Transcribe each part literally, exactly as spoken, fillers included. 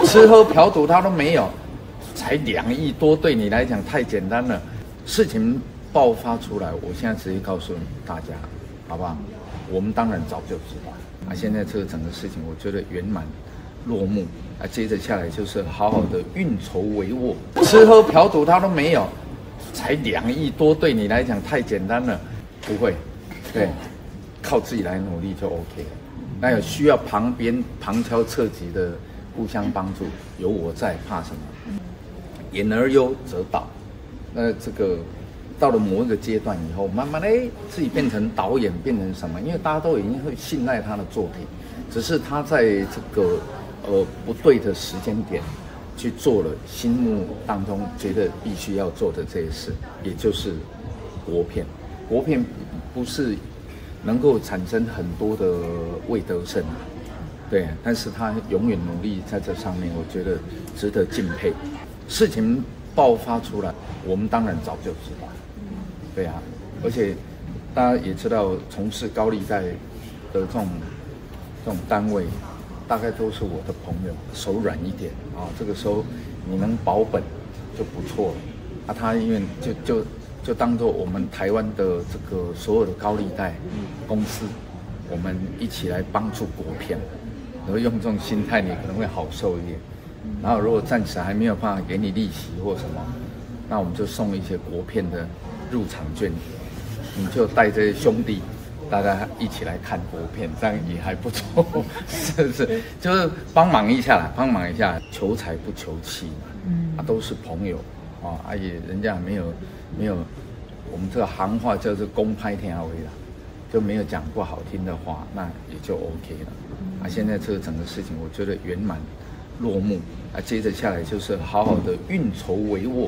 吃喝嫖赌他都没有，才两亿多，对你来讲太简单了。事情爆发出来，我现在直接告诉大家，好不好？我们当然早就知道啊。现在这个整个事情，我觉得圆满落幕啊。接着下来就是好好的运筹帷幄，吃喝嫖赌他都没有，才两亿多，对你来讲太简单了。不会，对，靠自己来努力就 OK 了。那有需要旁边旁敲侧击的互相帮助，有我在，怕什么？言而优则导。那这个到了某一个阶段以后，慢慢哎，自己变成导演，变成什么？因为大家都已经会信赖他的作品，只是他在这个呃不对的时间点去做了心目当中觉得必须要做的这些事，也就是国片。国片不是能够产生很多的魏德胜，对，但是他永远努力在这上面，我觉得值得敬佩。事情爆发出来，我们当然早就知道，对啊，而且大家也知道，从事高利贷的这种这种单位，大概都是我的朋友，手软一点啊，这个时候你能保本就不错了。啊，他因为就就就当做我们台湾的这个所有的高利贷公司，我们一起来帮助国片，然后用这种心态，你可能会好受一点。然后如果暂时还没有办法给你利息或什么，那我们就送一些国片的入场券，你就带这些兄弟，大家一起来看国片，这样也还不错，是不是？就是帮忙一下啦，帮忙一下，求财不求妻，嗯，啊，都是朋友啊，啊也人家没有没有，我们这个行话叫做公拍天下为啦，就没有讲不好听的话，那也就 OK 了。啊，现在这个整个事情，我觉得圆满落幕啊，接着下来就是好好的运筹帷幄。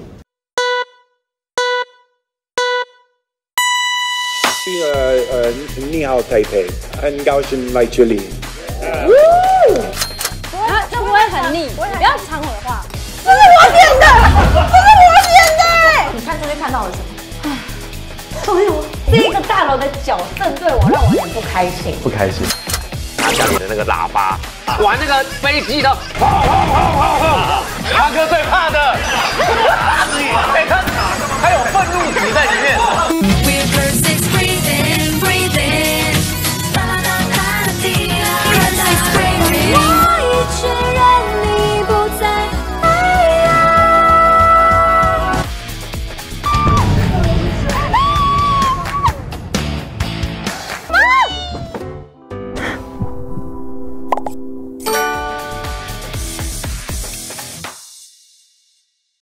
呃呃，你好，台北，很高兴来这里。 啊，这不会很腻，不要抢我的话。 这是我点的，这是我点的。 你看这边看到了什么？哎呦，这个大楼的角正对我，让我很不开心。 不开心。 拿家里的那个喇叭，玩那个飞机的，轰轰轰轰轰！阿哥最怕的，哎，他他有愤怒值在里面。